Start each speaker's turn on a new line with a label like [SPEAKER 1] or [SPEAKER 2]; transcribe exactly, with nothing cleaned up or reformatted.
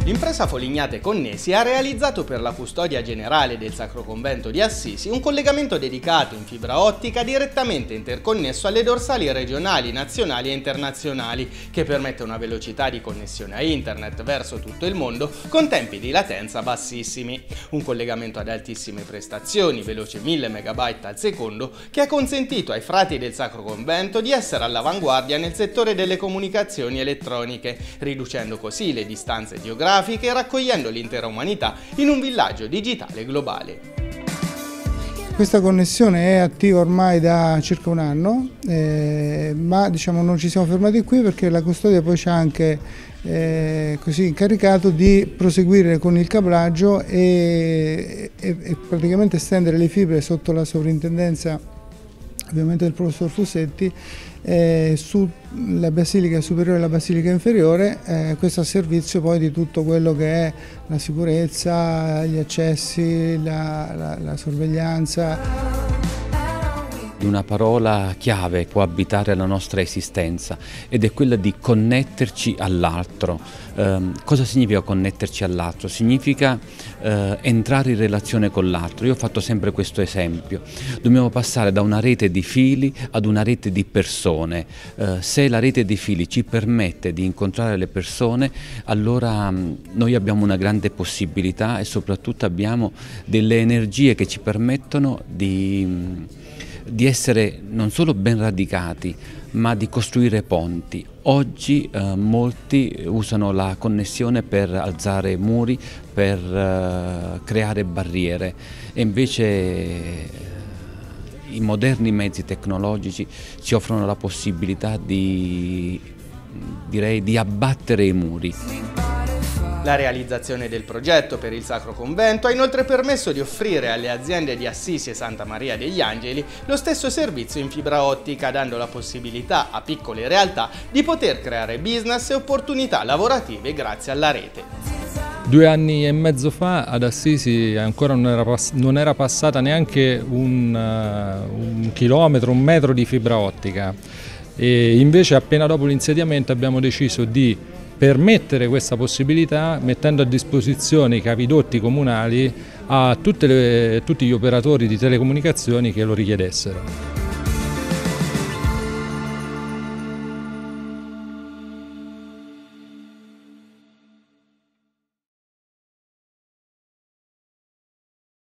[SPEAKER 1] L'impresa Folignate Connessi ha realizzato per la custodia generale del Sacro Convento di Assisi un collegamento dedicato in fibra ottica direttamente interconnesso alle dorsali regionali, nazionali e internazionali, che permette una velocità di connessione a internet verso tutto il mondo con tempi di latenza bassissimi. Un collegamento ad altissime prestazioni, veloce mille megabyte al secondo, che ha consentito ai frati del Sacro Convento di essere all'avanguardia nel settore delle comunicazioni elettroniche, riducendo così le distanze geografiche e raccogliendo l'intera umanità in un villaggio digitale globale.
[SPEAKER 2] Questa connessione è attiva ormai da circa un anno, eh, ma diciamo non ci siamo fermati qui perché la custodia poi ci ha anche eh, così incaricato di proseguire con il cablaggio e, e, e praticamente estendere le fibre sotto la sovrintendenza ovviamente del professor Fusetti eh, sulla basilica superiore e la basilica inferiore, eh, questo a servizio poi di tutto quello che è la sicurezza, gli accessi, la, la, la sorveglianza.
[SPEAKER 3] Una parola chiave può abitare la nostra esistenza ed è quella di connetterci all'altro. Eh, cosa significa connetterci all'altro? Significa eh, entrare in relazione con l'altro. Io ho fatto sempre questo esempio. Dobbiamo passare da una rete di fili ad una rete di persone. Eh, se la rete di fili ci permette di incontrare le persone, allora mh, noi abbiamo una grande possibilità e soprattutto abbiamo delle energie che ci permettono di... Mh, di essere non solo ben radicati, ma di costruire ponti. Oggi eh, molti usano la connessione per alzare muri, per eh, creare barriere e invece eh, i moderni mezzi tecnologici ci offrono la possibilità di, direi, di abbattere i muri.
[SPEAKER 1] La realizzazione del progetto per il Sacro Convento ha inoltre permesso di offrire alle aziende di Assisi e Santa Maria degli Angeli lo stesso servizio in fibra ottica, dando la possibilità a piccole realtà di poter creare business e opportunità lavorative grazie alla rete.
[SPEAKER 4] Due anni e mezzo fa ad Assisi ancora non era, pass non era passata neanche un, uh, un chilometro, un metro di fibra ottica, e invece appena dopo l'insediamento abbiamo deciso di permettere questa possibilità mettendo a disposizione i capidotti comunali a tutte le, tutti gli operatori di telecomunicazioni che lo richiedessero.